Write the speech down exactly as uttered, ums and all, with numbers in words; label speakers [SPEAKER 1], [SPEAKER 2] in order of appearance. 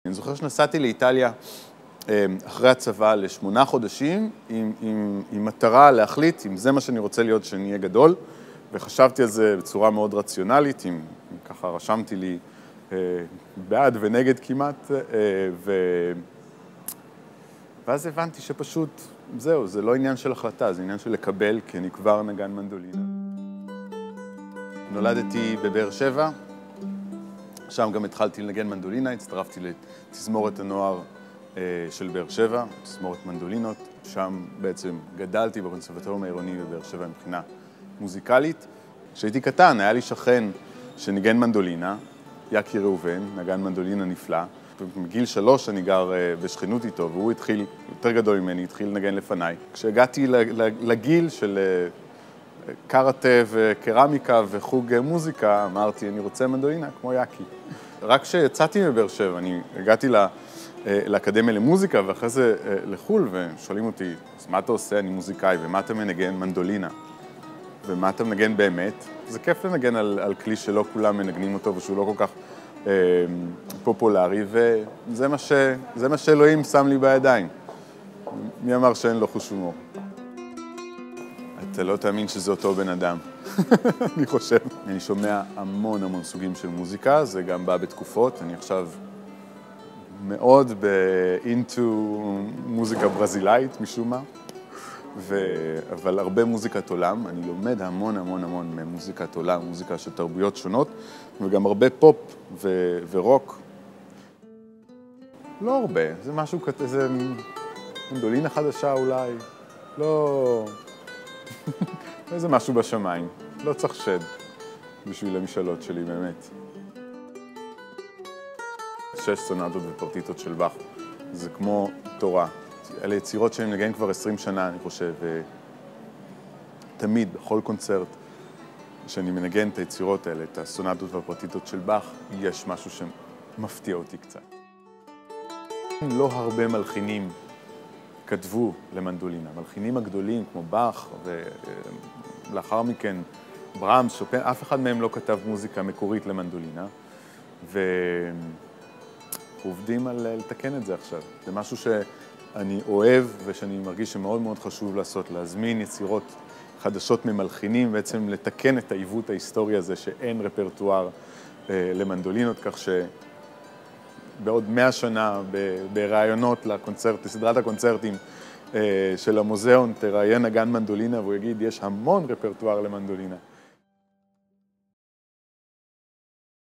[SPEAKER 1] אני זוכר שנסעתי לאיטליה אחרי הצבא לשמונה חודשים עם, עם, עם מטרה להחליט אם זה מה שאני רוצה להיות שאני אהיה גדול, וחשבתי על זה בצורה מאוד רציונלית, אם, אם ככה רשמתי לי אה, בעד ונגד כמעט, אה, ו... ואז הבנתי שפשוט זהו, זה לא עניין של החלטה, זה עניין של לקבל, כי אני כבר נגן מנדולינה. נולדתי בבאר שבע, שם גם התחלתי לנגן מנדולינה, הצטרפתי לתזמורת הנוער של באר שבע, תזמורת מנדולינות, שם בעצם גדלתי בקונסרבטוריון העירוני בבאר שבע מבחינה מוזיקלית. כשהייתי קטן, היה לי שכן שניגן מנדולינה, יקי ראובן, נגן מנדולינה נפלא. מגיל שלוש אני גר בשכנות איתו, והוא התחיל, יותר גדול ממני, התחיל לנגן לפניי. כשהגעתי לגיל של קראטה וקרמיקה וחוג מוזיקה, אמרתי, אני רוצה מנדולינה כמו יקי. רק כשיצאתי מבאר שבע, אני הגעתי לאקדמיה למוזיקה ואחרי זה לחול, ושואלים אותי, אז מה אתה עושה? אני מוזיקאי, ומה אתה מנגן? מנדולינה. ומה אתה מנגן באמת? זה כיף לנגן על, על כלי שלא כולם מנגנים אותו ושהוא לא כל כך אה, פופולרי, וזה מה, ש, זה מה שאלוהים שם לי בידיים. מי אמר שאין לו חוש הומור? אתה לא תאמין שזה אותו בן אדם, אני חושב. אני שומע המון המון סוגים של מוזיקה, זה גם בא בתקופות. אני עכשיו מאוד ב-into מוזיקה ברזילאית משום מה, ו... אבל הרבה מוזיקת עולם. אני לומד המון המון המון ממוזיקת עולם, מוזיקה של תרבויות שונות, וגם הרבה פופ ו... ורוק. לא הרבה, זה משהו כזה, זה מנדולינה חדשה אולי, לא... איזה משהו בשמיים, לא צריך שד בשביל המשאלות שלי באמת. שש סונטות ופרטיטות של באך, זה כמו תורה. אלה יצירות שאני מנגן כבר עשרים שנה, אני חושב, ותמיד, בכל קונצרט שאני מנגן את היצירות האלה, את הסונטות והפרטיטות של באך, יש משהו שמפתיע אותי קצת. לא הרבה מלחינים כתבו למנדולינה. מלחינים הגדולים כמו באך ולאחר מכן ברהמס, שופן, אף אחד מהם לא כתב מוזיקה מקורית למנדולינה, ועובדים על לתקן את זה עכשיו. זה משהו שאני אוהב ושאני מרגיש שמאוד מאוד חשוב לעשות, להזמין יצירות חדשות ממלחינים, בעצם לתקן את העיוות ההיסטורי הזה שאין רפרטואר למנדולינות, כך ש... בעוד מאה שנה ברעיונות לקונצרט, לסדרת הקונצרטים של המוזיאון, תראיין נגן מנדולינה והוא יגיד, יש המון רפרטואר למנדולינה.